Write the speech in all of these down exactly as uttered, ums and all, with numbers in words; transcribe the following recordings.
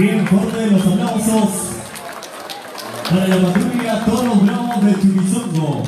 Bien fuerte los aplausos para la patrulla Toros Bravos de Chimichongo.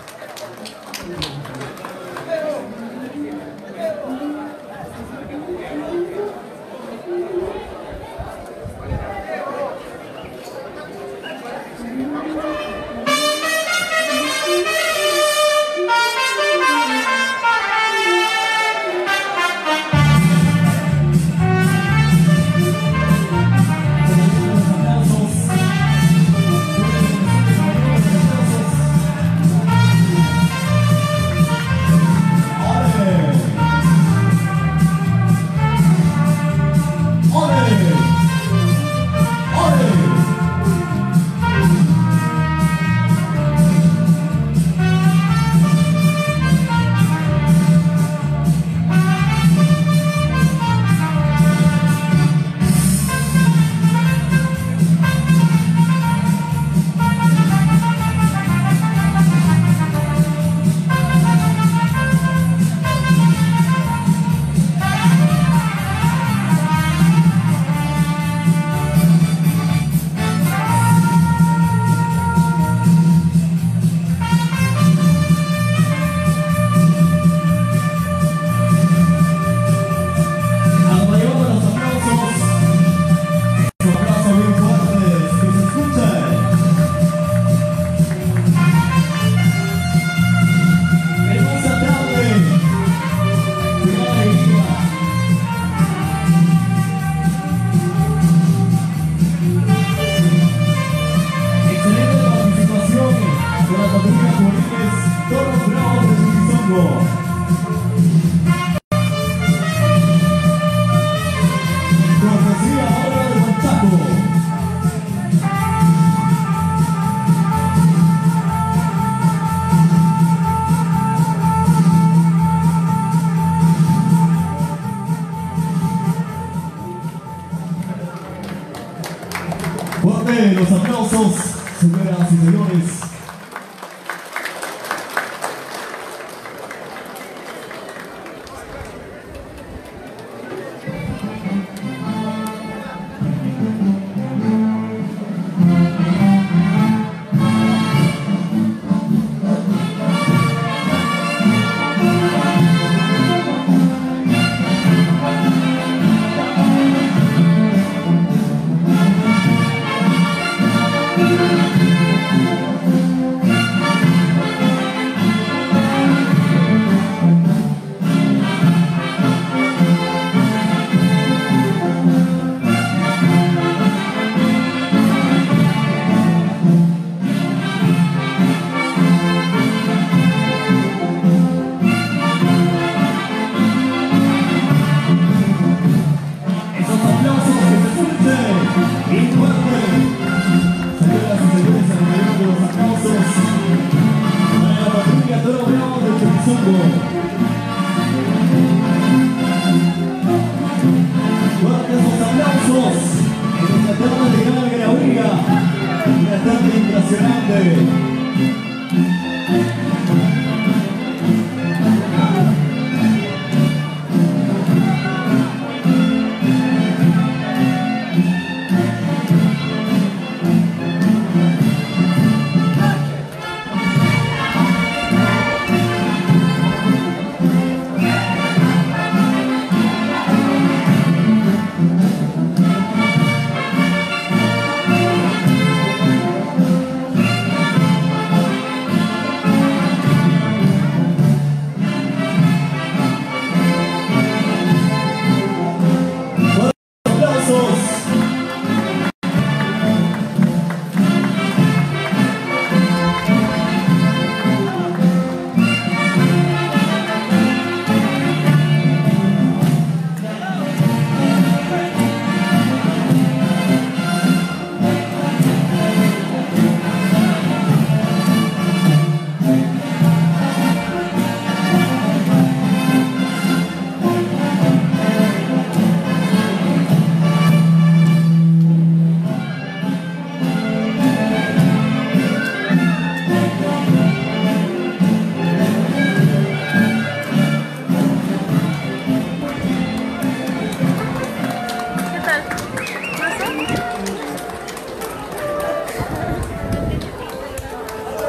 Fuerte los aplausos, señoras y señores.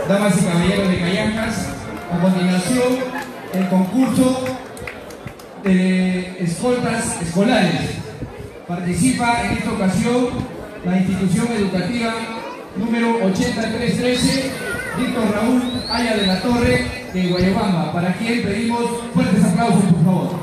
damas y caballeros de Cayacas. A continuación, el concurso de escoltas escolares. Participa en esta ocasión la institución educativa número ochenta y tres trece, Víctor Raúl Aya de la Torre, de Guayabamba, para quien pedimos fuertes aplausos, por favor.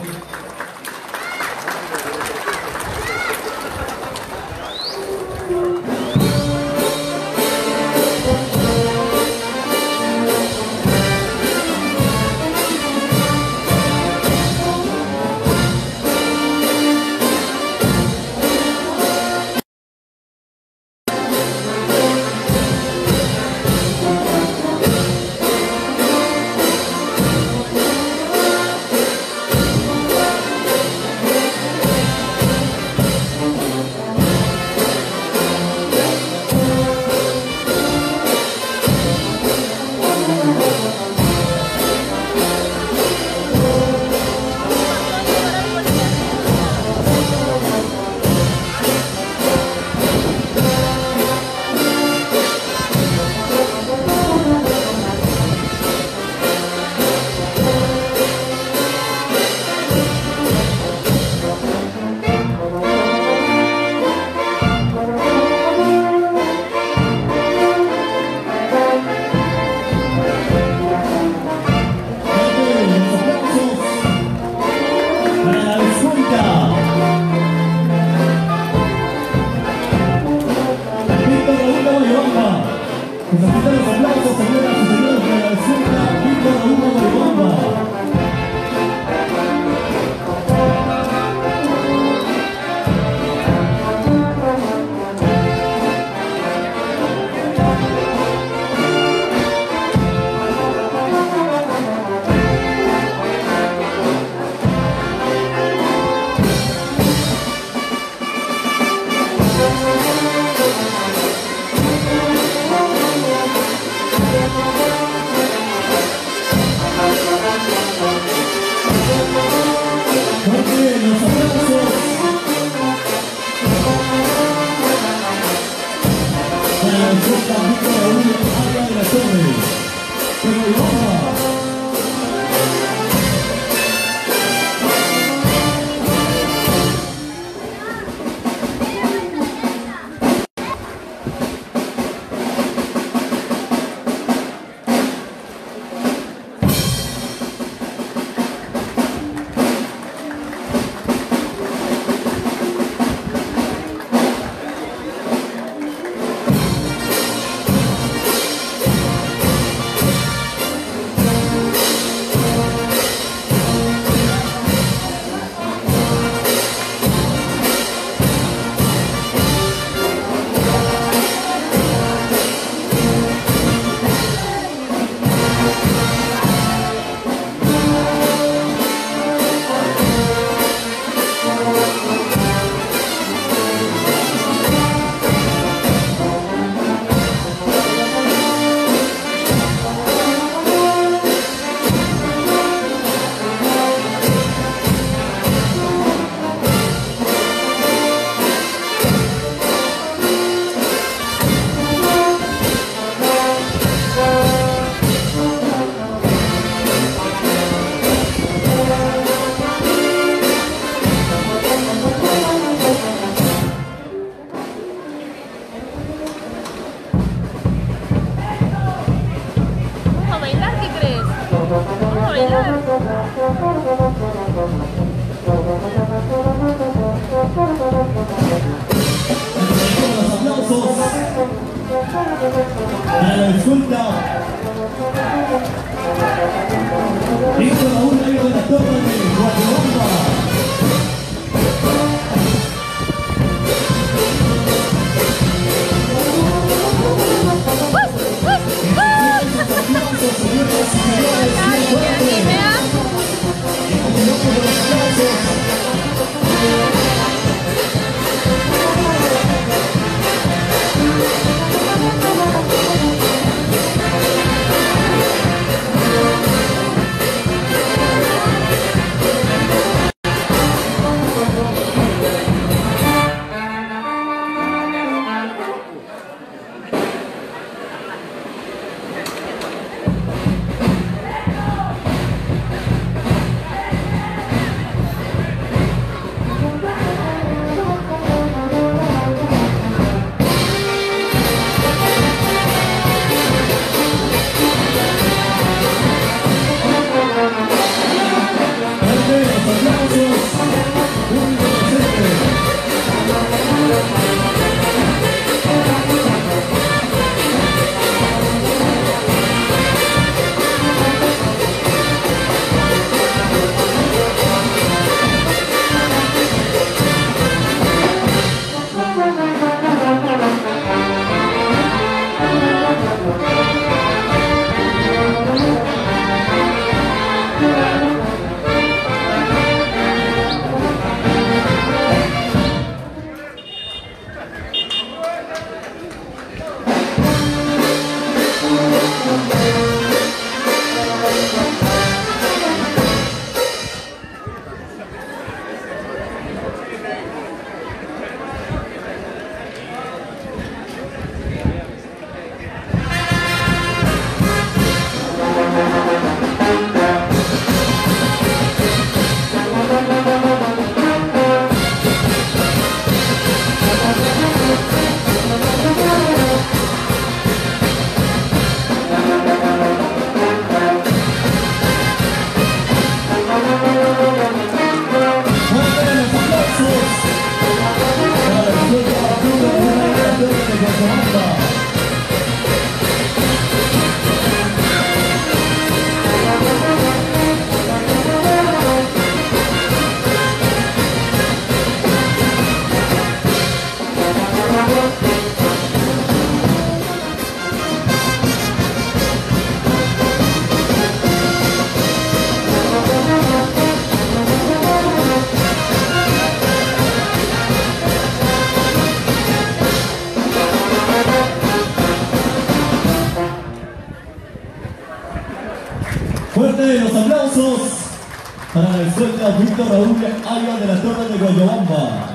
Fuerte los aplausos para la escuela Víctor Raúl Aya de la Torre de Guayabamba.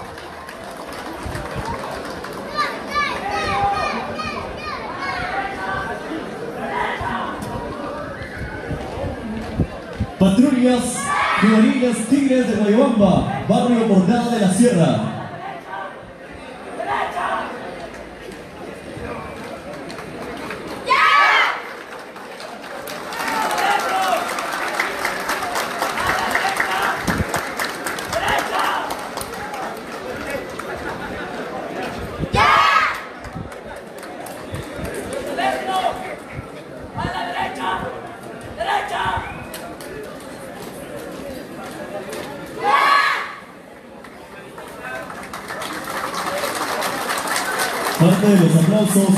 Patrullas juveniles Tigres de Guayabamba, barrio Portada de la Sierra. Parte de los aplausos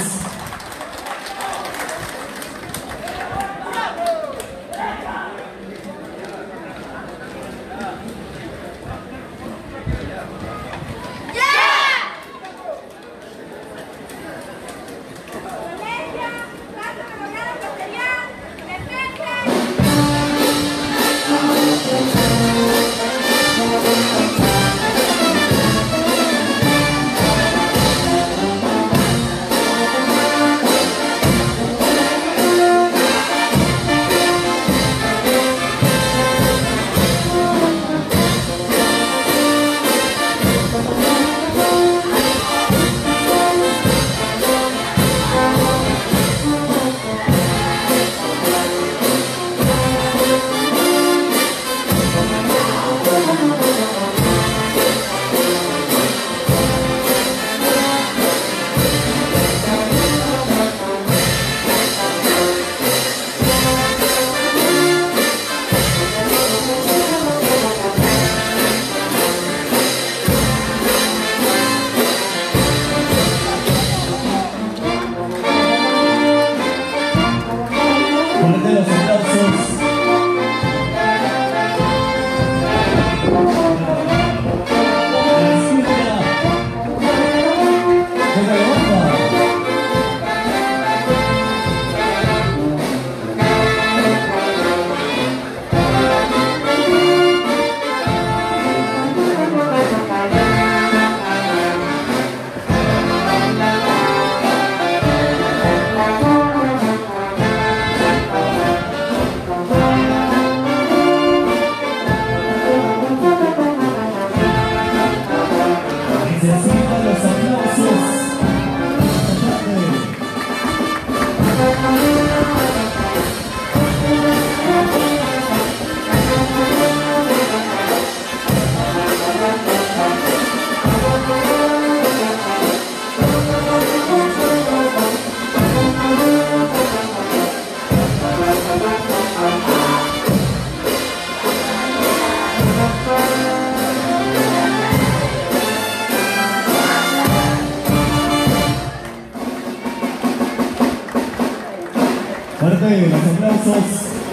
Fuerte los aplausos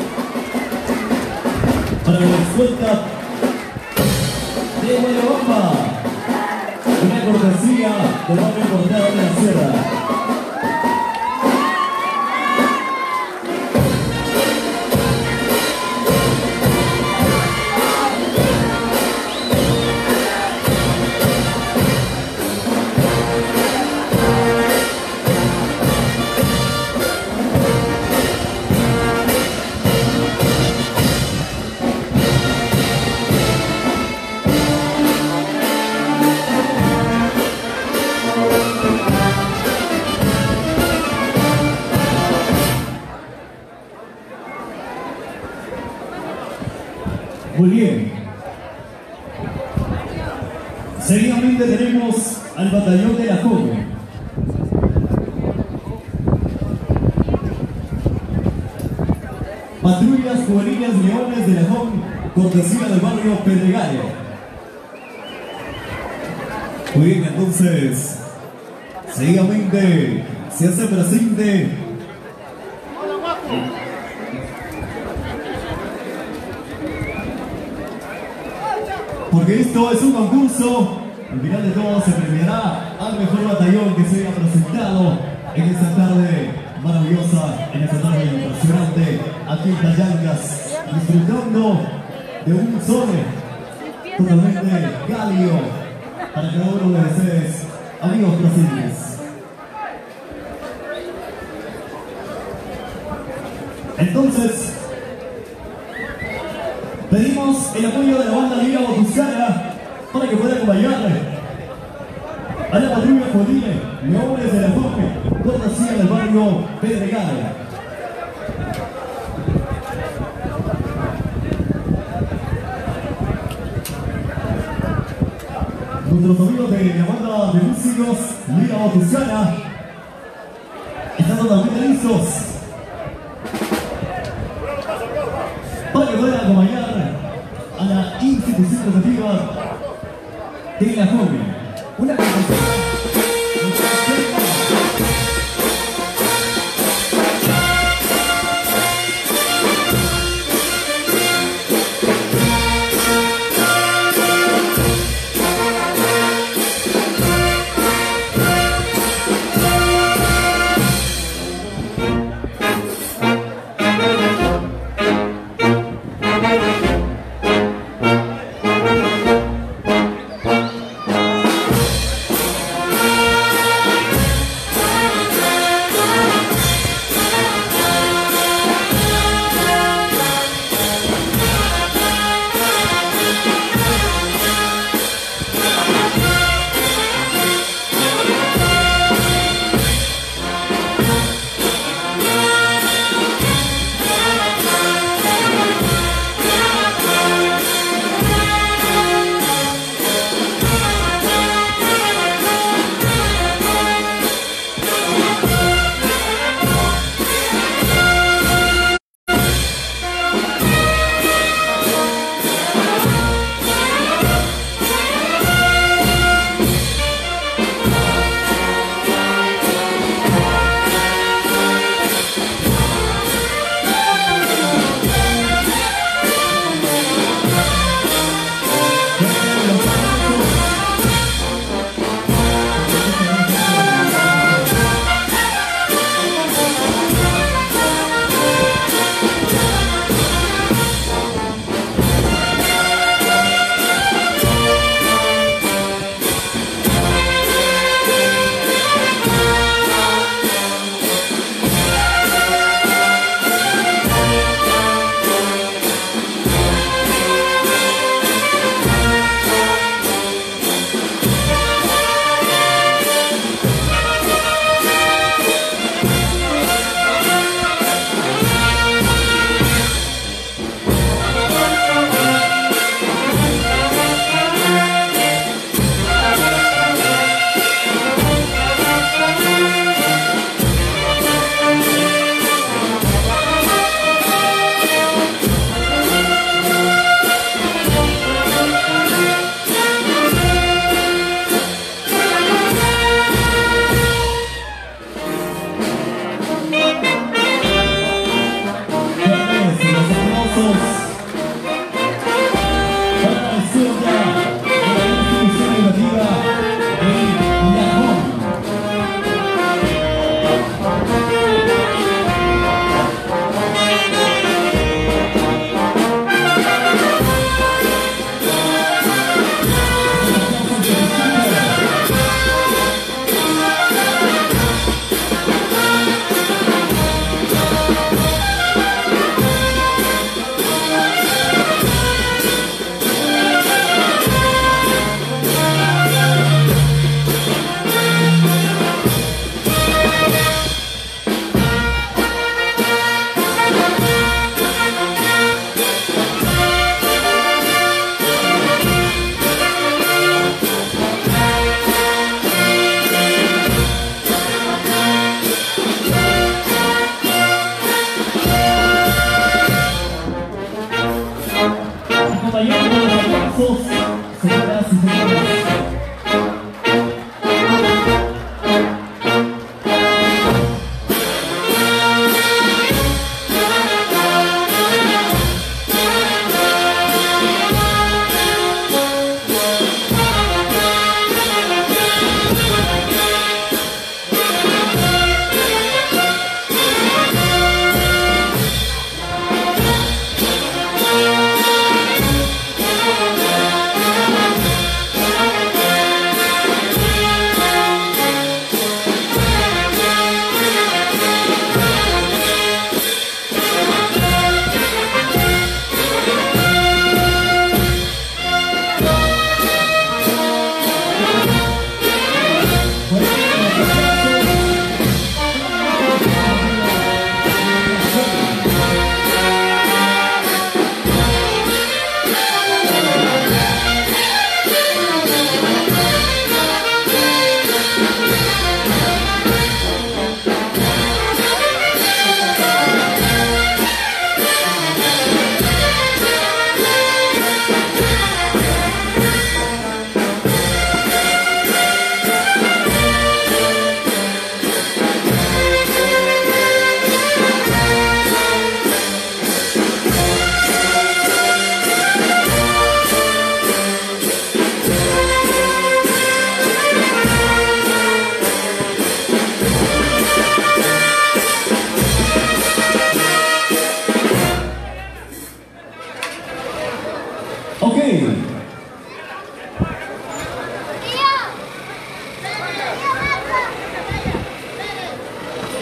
para la escuela de Guayabamba, una cortesía del barrio Portada de la Sierra. Muy bien. Seguidamente tenemos al batallón de la joven. Patrullas juveniles Leones de la Joven, cortesía del barrio Pedregal. Muy bien, entonces, seguidamente se hace presente porque esto es un concurso. Al final de todo se premiará al mejor batallón que se haya presentado en esta tarde maravillosa en esta tarde impresionante aquí en Callancas, disfrutando de un sol totalmente cálido para cada uno de ustedes, amigos brasileños. Entonces, pedimos el apoyo de la banda Liga Botuscana para que pueda acompañarle a la patrulla Jodine, Leones de la Torre, cortesía del barrio Pedregal. Nuestros amigos de la banda de músicos Liga Botuscana están totalmente listos para que puedan acompañar a la institución educativa de la joven. Una canción.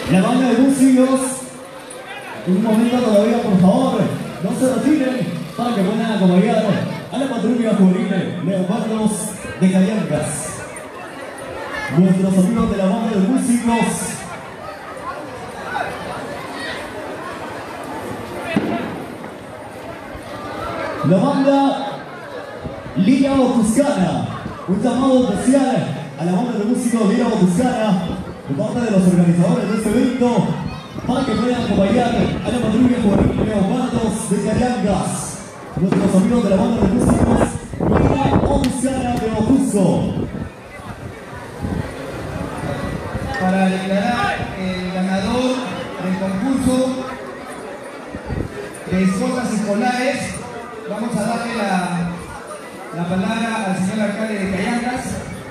La banda de músicos, un momento todavía, por favor, no se retiren para que puedan acompañar a la patrulla juvenil Leopardos de Callancas. Nuestros amigos de la banda de músicos. La banda Lira Tuscana, un llamado especial a la banda de músicos Lira Tuscana, de parte de los organizadores de este evento, para que puedan acompañar a la patrulla juvenil Leopardos de Callancas. Nuestros amigos de la banda de músicos Lira Tuscana de Otusco. Para declarar el ganador del concurso de escoltas escolares, vamos a darle la, la palabra al señor alcalde de Callancas.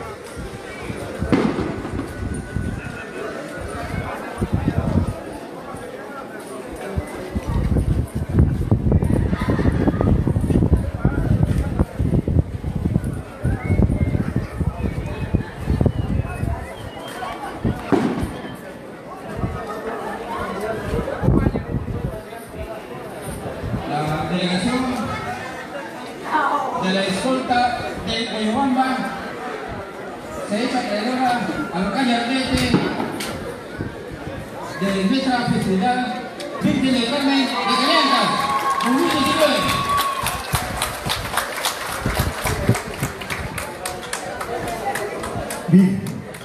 De la escolta de Ayobamba se echa acreedora a la calle Ardete de nuestra festividad Virgen del Carmen de Callancas dos mil diecinueve. Bien.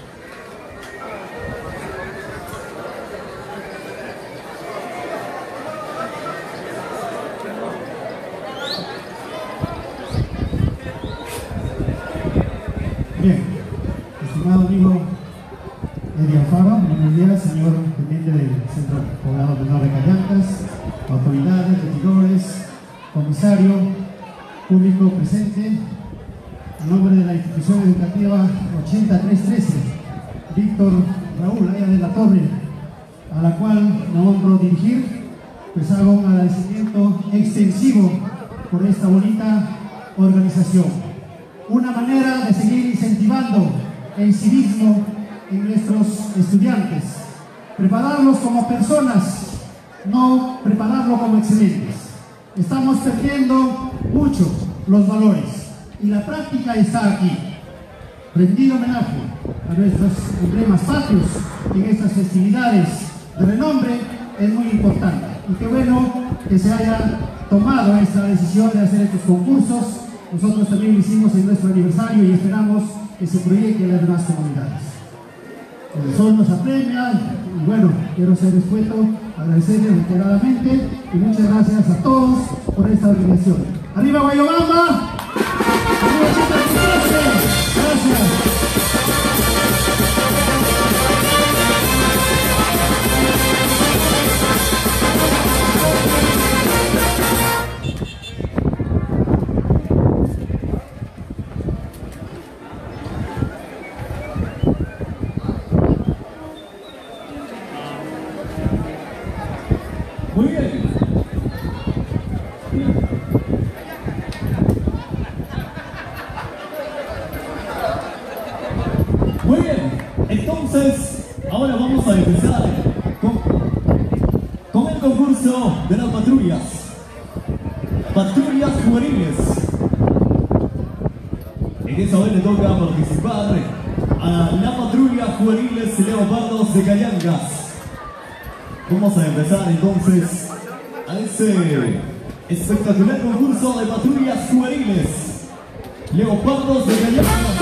Bien, estimado amigo Eddie Alfaro, buenos días, señor teniente del Centro Poblado Menor de Callancas, autoridades, regidores, comisario, público presente, a nombre de la institución educativa ochenta y tres trece, Víctor Raúl Aya de la Torre, a la cual me honro dirigir, pues hago un agradecimiento extensivo por esta bonita organización. Una manera de seguir incentivando el civismo en nuestros estudiantes, prepararlos como personas, no prepararlos como excelentes. Estamos perdiendo mucho los valores y la práctica está aquí. Rendido homenaje a nuestros emblemas patrios en estas festividades de renombre es muy importante, y qué bueno que se haya tomado esta decisión de hacer estos concursos. Nosotros también lo hicimos en nuestro aniversario y esperamos que se proyecte en las demás comunidades. El sol nos apremia y bueno, quiero ser escueto, agradecerles reiteradamente y muchas gracias a todos por esta organización. ¡Arriba Guayobamba! ¡Arriba ochenta y tres! ¡Gracias! Muy bien. Muy bien. Entonces, ahora vamos a empezar con, con el concurso de las patrullas. Patrullas juveniles. En esta vez le toca participar a la patrulla juveniles Leopardos de Callancas. Vamos a empezar entonces a ese espectacular concurso de patrullas juveniles Leopardos de Callancas.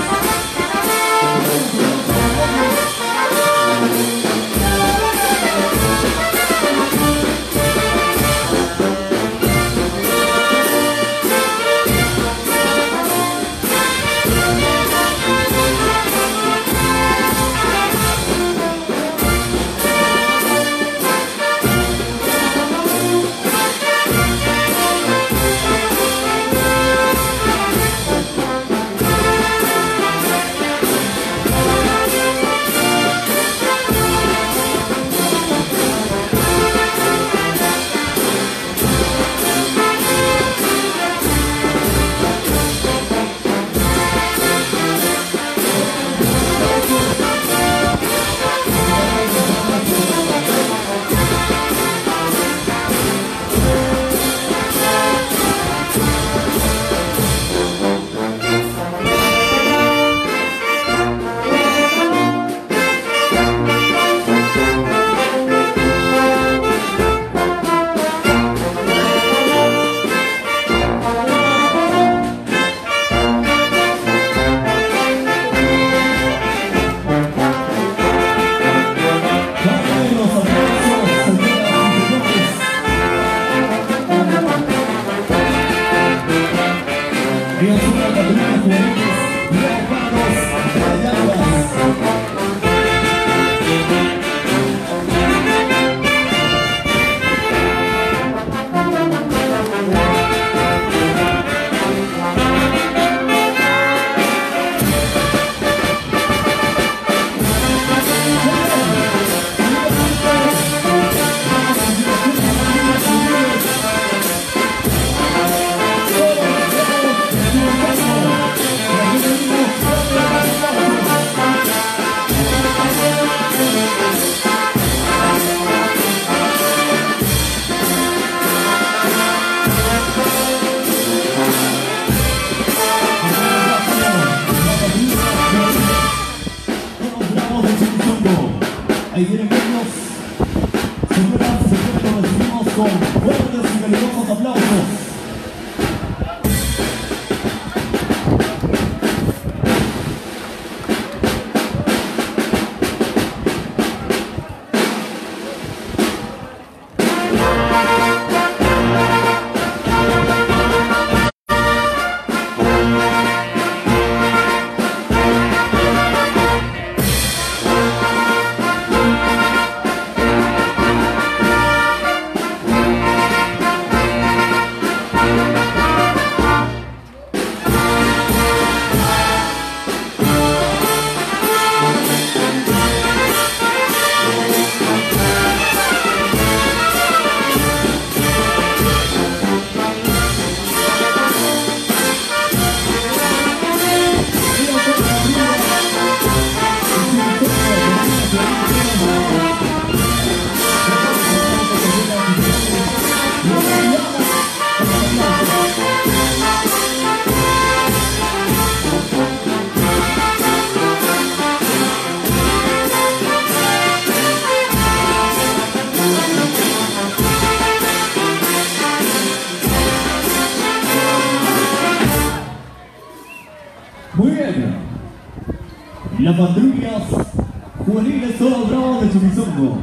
las patrullas juveniles Todos Bravos de Chuquizongo.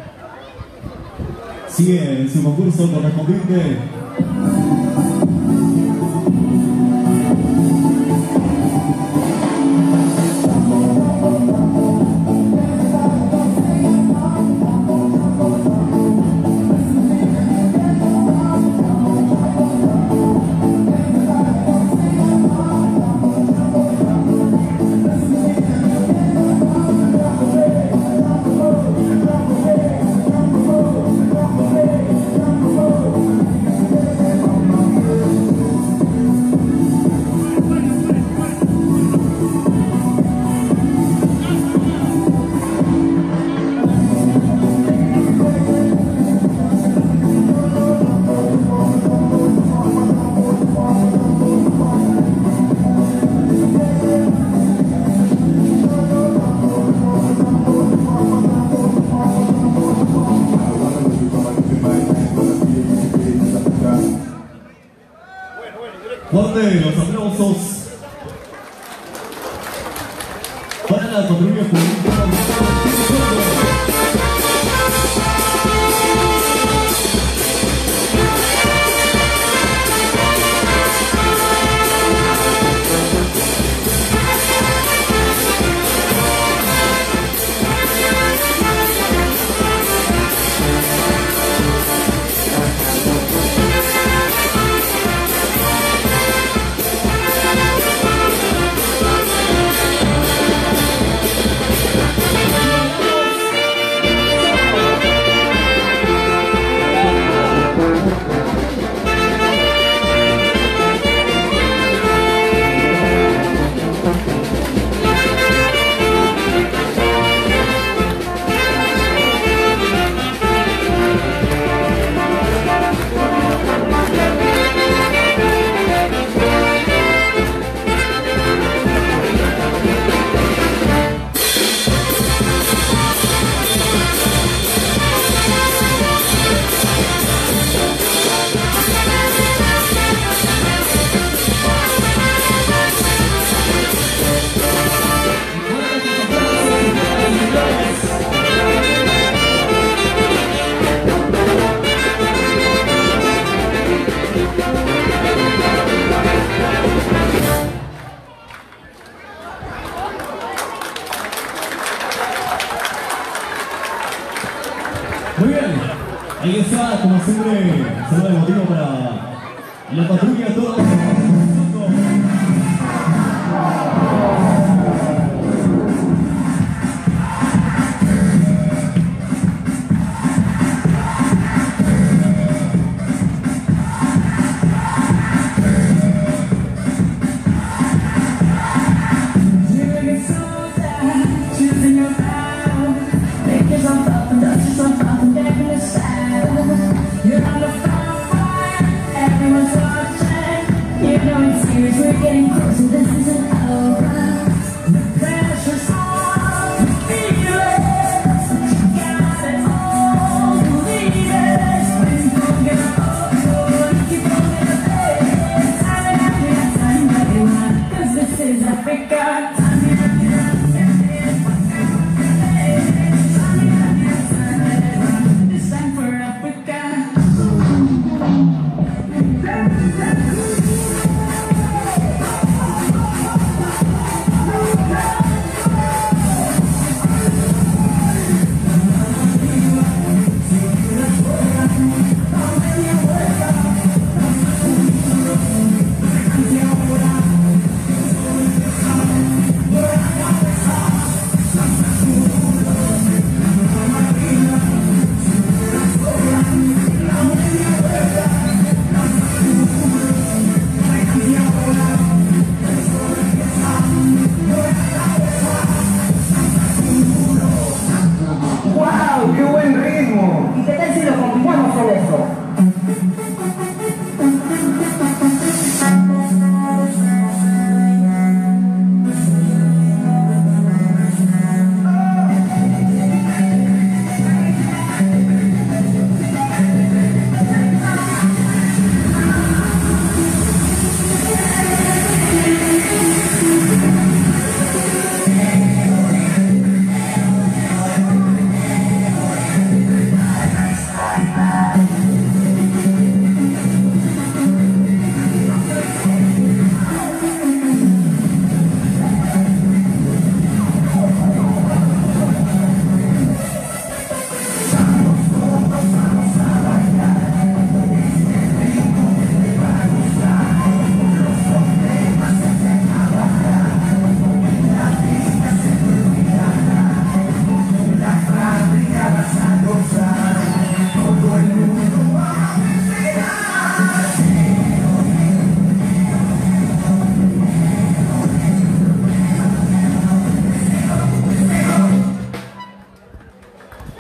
Sigue en su concurso correspondiente. Fuerte los aplausos para la patrulla juvenil. Muy bien, ahí está, como siempre, saludo emotivo para la patrulla Todos Bravos. We're getting closer, this isn't over. The pressure's on, feel it. You got it all, believe it. When you don't get up, you keep on getting paid. Time after time, everyone, 'cause this is Africa. Time after time, it's time for Africa.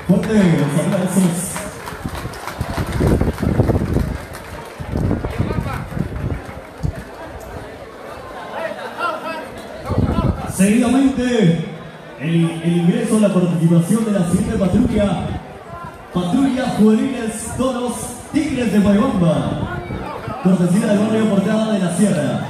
Fuerte los aplausos. Seguidamente, el, el ingreso a la participación de la siguiente patrulla, Patrulla Juveniles Toros Tigres de Guayabamba, cortesía del barrio Portada de la Sierra.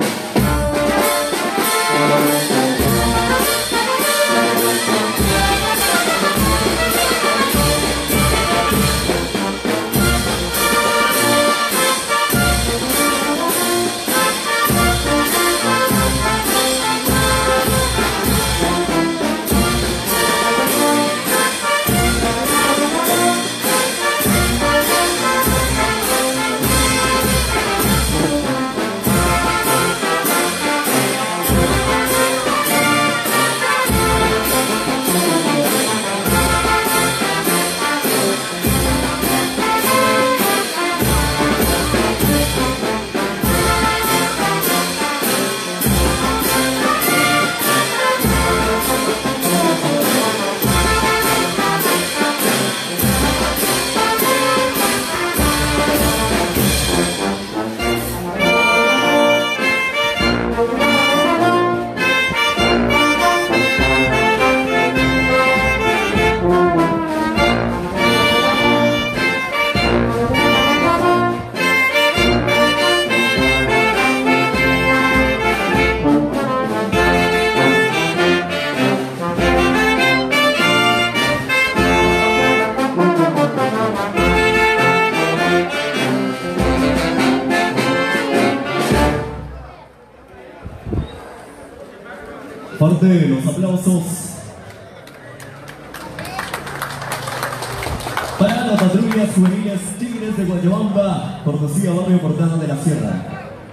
Fuerte los aplausos para las patrullas juveniles Tigres de Guayabamba, cortesía barrio Portada de la Sierra.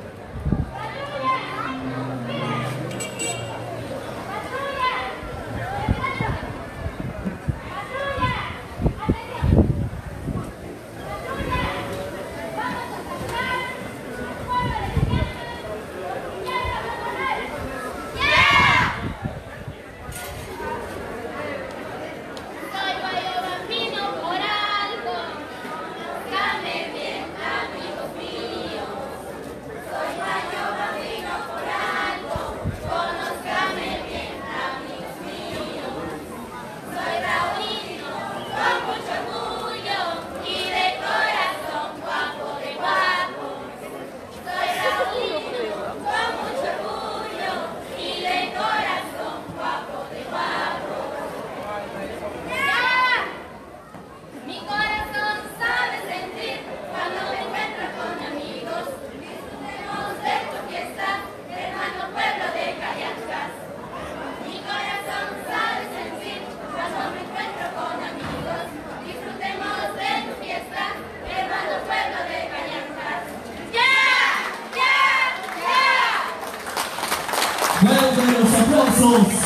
Fuerte los aplausos.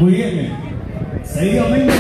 Muy bien. Seguidamente.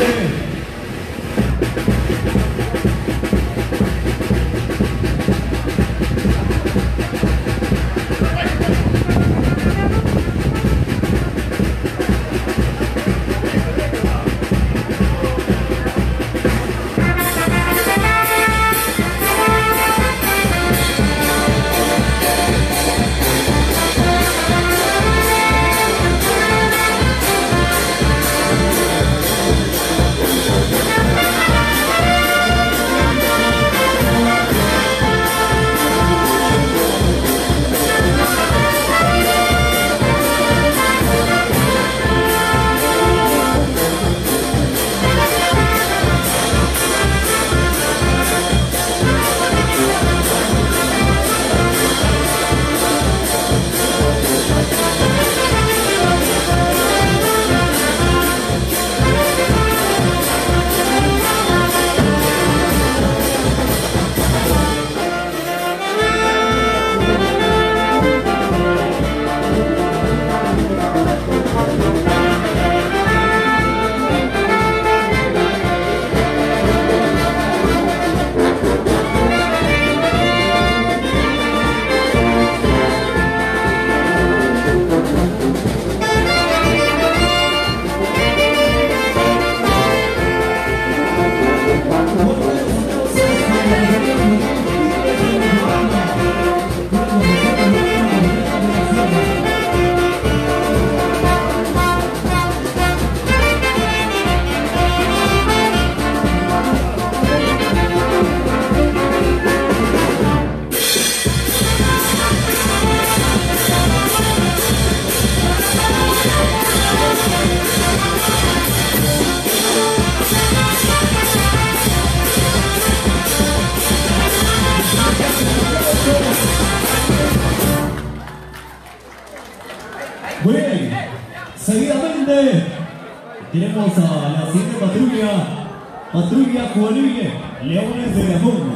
Muy bien, seguidamente tenemos a la siguiente patrulla, patrulla juvenil Leones de Gabón,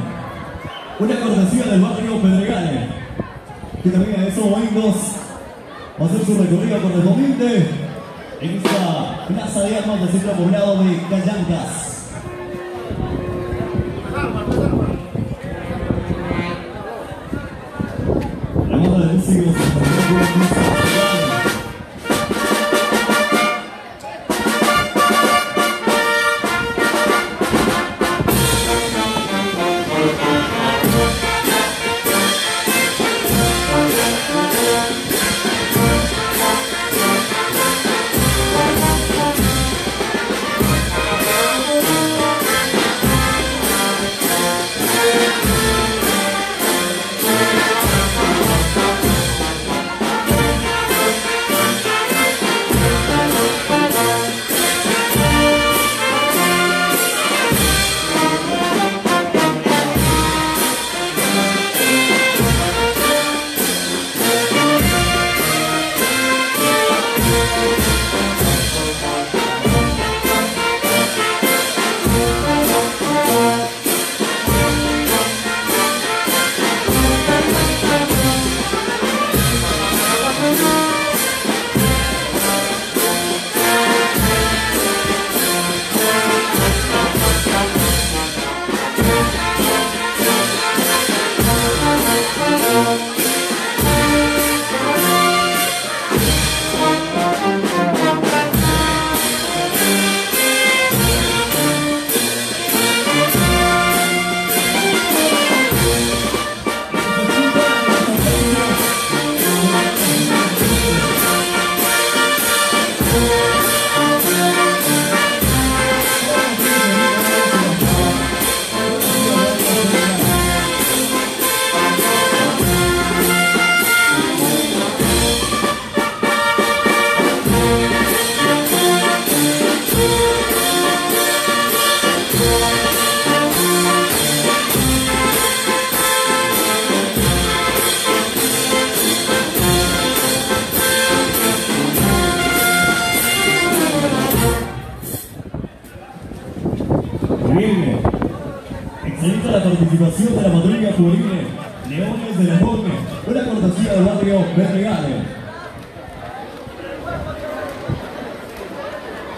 una cortesía del barrio Pedregales, que también a esos momentos va a hacer su recorrido correspondiente en esta plaza de armas del centro poblado de Callancas. La banda de músicos Bien, excelente la participación de la patrulla juvenil Leones de Gabón, una cortesía del barrio Pedregales.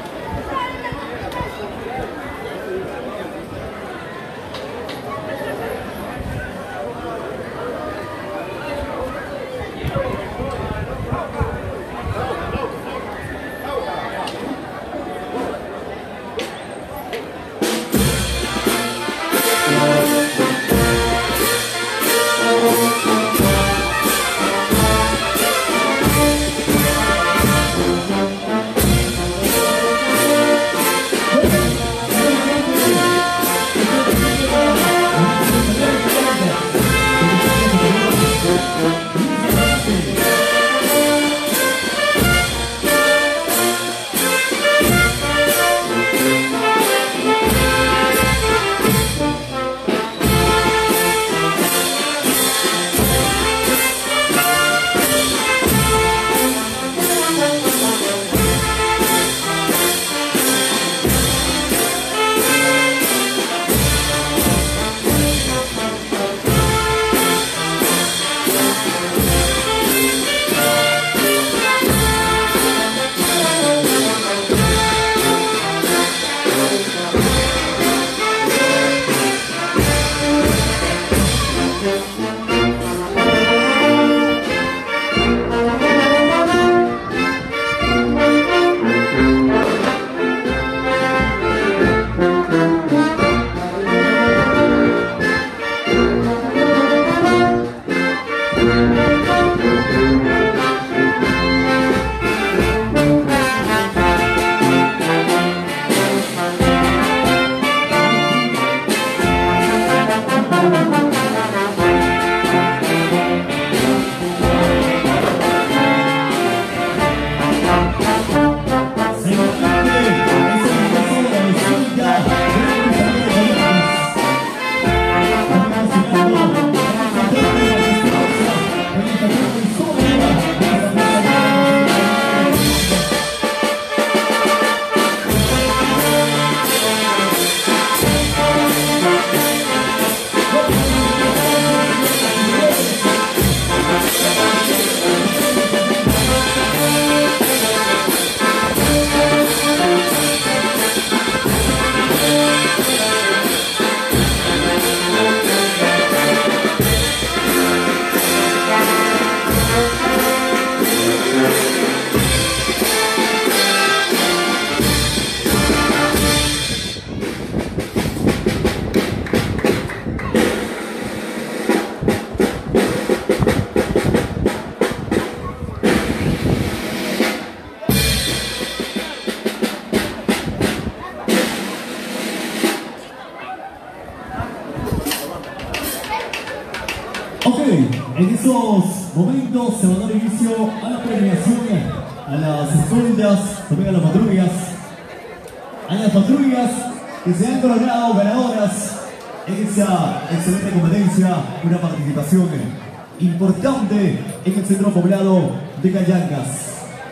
Ok, en esos momentos se va a dar inicio a la premiación a las escoltas, también a las patrullas, a las patrullas que se han coronado ganadoras en esa excelente competencia, una participación importante en el centro poblado de Callancas.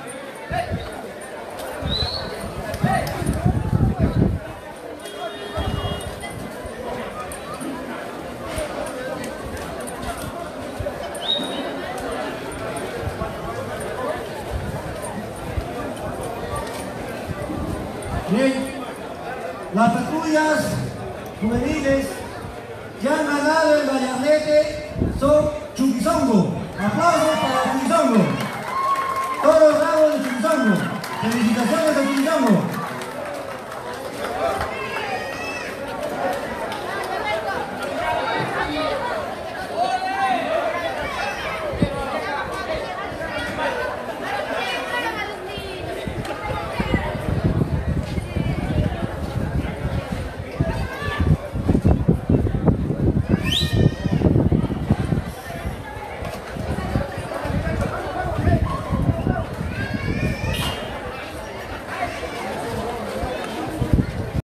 Bien, las patrullas juveniles que han ganado el Gallardete son Chuquizongo. Aplausos para Chuquizongo. Todos los bravos de Chuquizongo. Felicitaciones a Chuquizongo.